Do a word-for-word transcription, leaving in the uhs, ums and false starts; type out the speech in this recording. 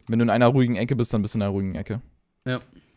Wenn du in einer ruhigen Ecke bist, dann bist du in einer ruhigen Ecke. Ja.